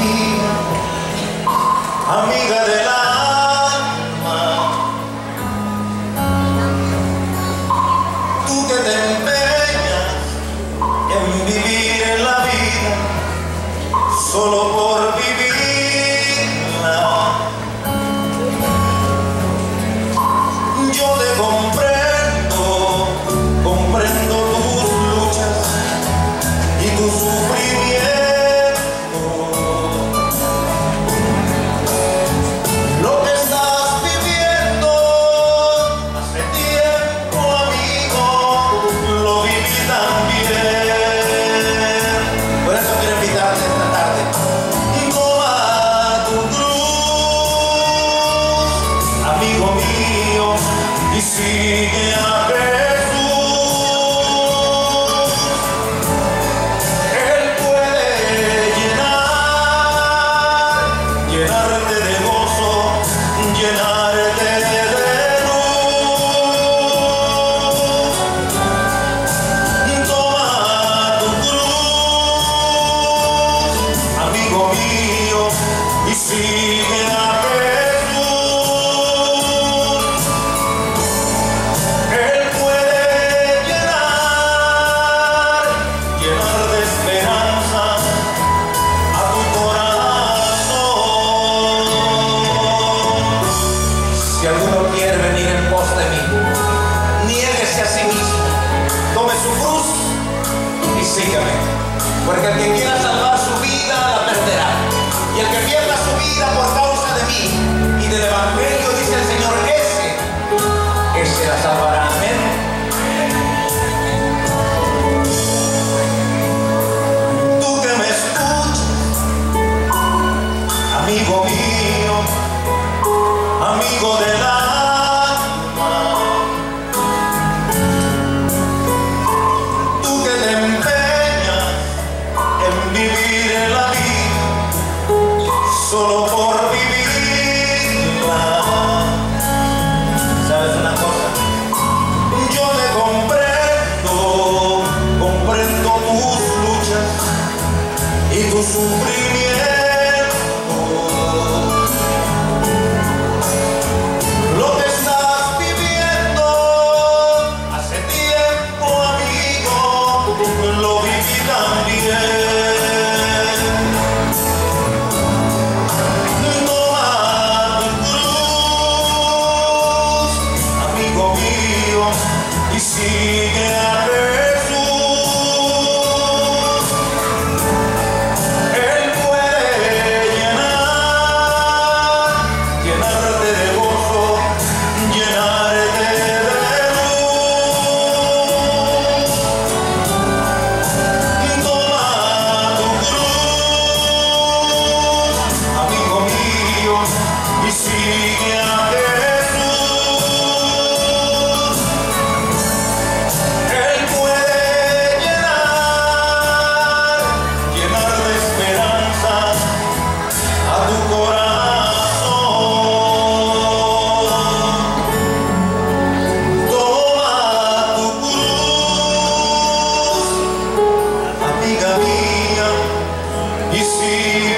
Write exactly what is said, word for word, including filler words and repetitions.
mía, amiga del alma, tú que te empeñas en vivir en la vida solo por vivirla. Yo te comprendo, comprendo tus luchas y tu sufrimiento. Lo que estás viviendo hace tiempo, amigo, lo viví también. Por eso quiero invitarte esta tarde. Toma tu cruz, amigo mío, y sigue a Jesús. Él puede llenar, llenarte de gozo, llenarte de luz. Toma tu cruz, amigo mío, y sigue a Jesús. Él puede llenar, llenar de esperanza a tu corazón. Si alguno quiere venir en pos de mí, niéguese a sí mismo, tome su cruz y sígame. Porque el que quiera salvar su vida la perderá, y el que pierda su vida por causa de mí y del evangelio, dice el Señor, ese, ese la salvará. Amén. Tú que me escuchas, amigo mío, amigo del alma, tú que te empeñas en vivir en la vida solo por vivirla. ¿Sabes una cosa? Yo te comprendo, comprendo tus luchas y tu sufrimiento. Lo que estás viviendo hace tiempo, amigo, lo viví también. Toma tu cruz, amigo mío, y sigue a Jesús. Él puede llenar, llenarte de gozo, llenarte de luz. Toma tu cruz, amigo mío, y sigue a Jesús. Él puede llenar, llenar de esperanza a tu corazón. Toma tu cruz, amiga mía, y sigue